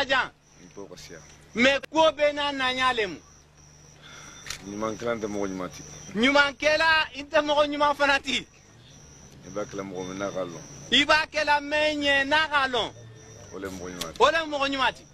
Majan. Mais ko bena nanyalem. Nyuman kela nte mogo nyumati. Nyuman kela inte mogo nyuman fanati. Iba kela mogo me nakalon. Iba kela menye nakalon. Ole mogo nyumati. Ole mogo nyumati.